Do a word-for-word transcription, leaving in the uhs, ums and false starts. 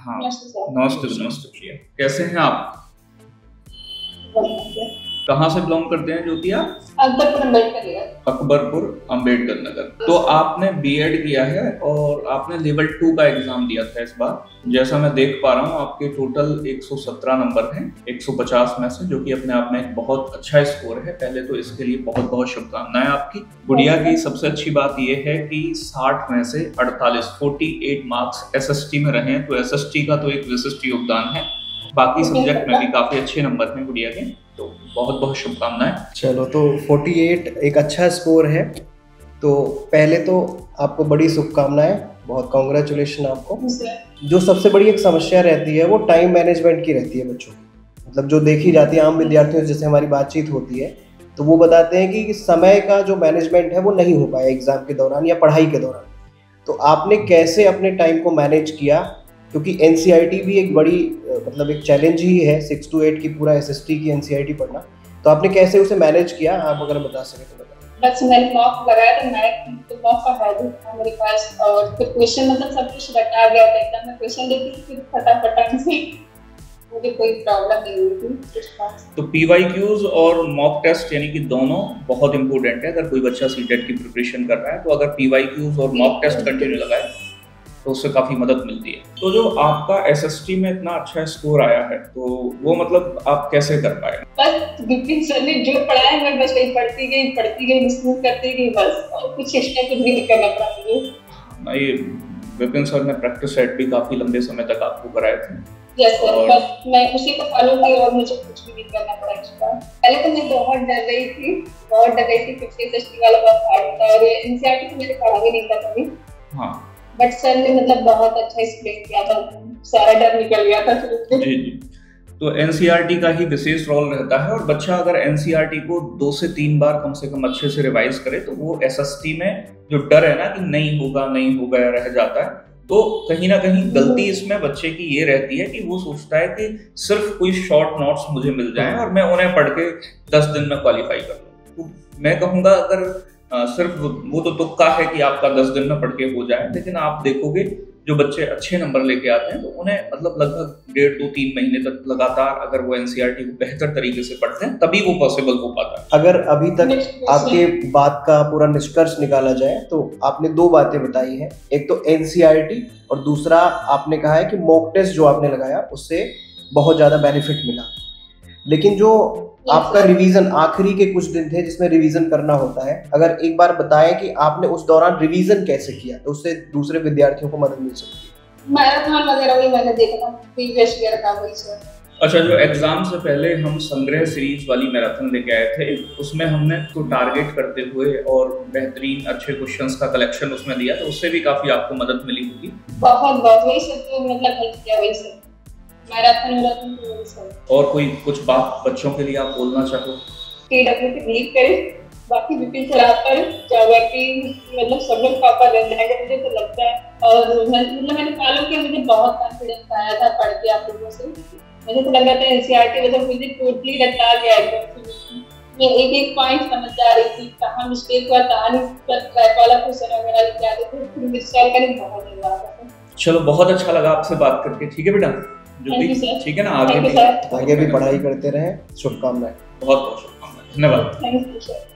हाँ नमस्ते सर। नमस्ते नमस्ते प्रिया, कैसे हैं आप? कहाँ से बिलोंग करते हैं ज्योति आप? अकबरपुर अम्बेडकर नगर। अकबरपुर अम्बेडकर नगर। तो आपने बीएड किया है और आपने लेवल टू का एग्जाम दिया था इस बार। जैसा मैं देख पा रहा हूँ आपके टोटल एक सौ सत्रह नंबर हैं एक सौ पचास में से, जो कि अपने आप में एक बहुत अच्छा स्कोर है। पहले तो इसके लिए बहुत बहुत शुभकामनाएं आपकी। गुड़िया की सबसे अच्छी बात यह है कि साठ में से अड़तालीस अड़तालीस मार्क्स एसएसटी में रहे हैं, तो एसएसटी का तो एक विशिष्ट योगदान है। बाकी सब्जेक्ट में भी काफी अच्छे नंबर हैं गुड़िया के, तो बहुत बहुत शुभकामनाएं। चलो, तो अड़तालीस एक अच्छा स्कोर है। तो पहले तो आपको बड़ी शुभकामनाएं, बहुत कांग्रेचुलेशन आपको। जो सबसे बड़ी एक समस्या रहती है वो टाइम मैनेजमेंट की रहती है बच्चों की, मतलब जो देखी जाती है आम विद्यार्थियों से जैसे हमारी बातचीत होती है, तो वो बताते हैं कि समय का जो मैनेजमेंट है वो नहीं हो पाया एग्जाम के दौरान या पढ़ाई के दौरान। तो आपने कैसे अपने टाइम को मैनेज किया, क्योंकि एनसीईआरटी भी एक बड़ी मतलब एक चैलेंज ही है, सिक्स टू एट की पूरा एसएसटी की एनसीईआरटी पढ़ना, तो आपने कैसे उसे मैनेज किया, आप अगर बता सके तो बताएं। बस मैंने मॉक लगाया तो मैं तो मॉक का है था मेरे पास, और फिर क्वेश्चन मतलब सब कुछ रटा गया था एकदम। मैं क्वेश्चन देती थी फिर फटाफट से, मुझे कोई प्रॉब्लम नहीं हुई थी कुछ खास। तो पीवाईक्यूज और मॉक टेस्ट यानी कि दोनों बहुत इंपॉर्टेंट है। अगर कोई बच्चा सीटेट की प्रिपरेशन कर रहा है तो अगर पीवाईक्यूज और मॉक टेस्ट कंटिन्यू लगाए तो उससे काफी मदद मिलती है। तो जो आपका एसएसटी में इतना अच्छा स्कोर आया है, तो वो मतलब आप कैसे कर पाए? बस विपिन सर ने जो पढ़ाया मैं बस वही पढ़ती गई पढ़ती गई स्मूथ करती गई बस, और कुछ एक्स्ट्रा कुछ भी नहीं करना पड़ा मुझे। ना, ये विपिन सर ने प्रैक्टिस सेट भी काफी लंबे समय तक आपको कराए थे। यस सर, बस मैं उसी को फॉलो की और मुझे कुछ भी नहीं करना पड़ा एक्स्ट्रा। पहले तो मैं बहुत डर गई थी, बहुत डर गई थी क्योंकि एसएसटी वाला बहुत हार्ड था और एनसीईआरटी तो मैंने पढ़ा भी नहीं था कभी। हाँ, बट सर ने मतलब बहुत अच्छा एक्सप्लेन किया था, सारा डर निकल गया था फिर। जी जी। तो एनसीईआरटी का ही विशेष रोल रहता है, और बच्चा अगर एनसीईआरटी को दो से तीन बार कम से कम अच्छे से रिवाइज करे तो वो एसएसटी में जो डर है ना कि नहीं होगा नहीं होगा रह जाता है। तो कहीं ना कहीं गलती इसमें बच्चे की ये रहती है कि वो सोचता है कि सिर्फ कोई शॉर्ट नोट्स मुझे मिल जाएं और मैं उन्हें पढ़ के दस दिन में क्वालिफाई कर लूं। तो मैं कहूँगा अगर आ, सिर्फ वो तो तुक्का है कि आपका दस दिन में पढ़ के हो जाए, लेकिन आप देखोगे जो बच्चे अच्छे नंबर लेके आते हैं तो उन्हें मतलब लगभग डेढ़ दो तीन महीने तक लगातार अगर वो एनसीईआरटी को बेहतर तरीके से पढ़ते हैं तभी वो पॉसिबल हो पाता है। अगर अभी तक आपके बात का पूरा निष्कर्ष निकाला जाए तो आपने दो बातें बताई हैं, एक तो एनसीईआरटी और दूसरा आपने कहा है कि मॉक टेस्ट जो आपने लगाया उससे बहुत ज्यादा बेनिफिट मिला। लेकिन जो आपका रिवीजन आखिरी के कुछ दिन थे जिसमें रिवीजन करना होता है, अगर एक बार बताएं कि आपने उस दौरान रिवीजन कैसे किया तो उससे दूसरे विद्यार्थियों को मदद मिल सकती है। मैराथन वगैरह भी मैंने देखा था प्रीवियस ईयर का वही सर। अच्छा, जो एग्जाम से पहले हम संग्रह सीरीज वाली मैराथन लेके आए थे, उसमें हमने तो टारगेट करते हुए और बेहतरीन अच्छे क्वेश्चंस का कलेक्शन उसमें दिया, तो उससे भी काफी आपको मदद मिली होगी। बहुत बहुत वही सब तो मतलब हेल्प किया वही सब मैराथन मैराथन तो वही सब। और कोई कुछ बात बच्चों के लिए आप बोलना चाहो? केडब्ल्यू पे बिलीव करें, बाकी विपिन सर पर बाकी मतलब सब लोग पापा रह जाएंगे मुझे तो लगता है। और मतलब मैंने फॉलो किया, मुझे बहुत कॉन्फिडेंस आया था पढ़ के आप लोगों से। मुझे तो लग रहा था एनसीईआरटी मतलब मुझे टोटली रटा गया एकदम से। मैं एक एक पॉइंट समझ जा रही थी, कहाँ मिस्टेक हुआ कहाँ नहीं, ट्रैक वाला क्वेश्चन वगैरह लेके आते थे, फिर मिसटेक करने बहुत मजा आता था। चलो, बहुत अच्छा लगा आपसे बात करके। ठीक है बेटा ज्योति, ठीक है ना, आगे भी आगे भी पढ़ाई करते रहे। शुभकामनाएं। बहुत बहुत शुभकामनाएं। धन्यवाद। Thank you sir.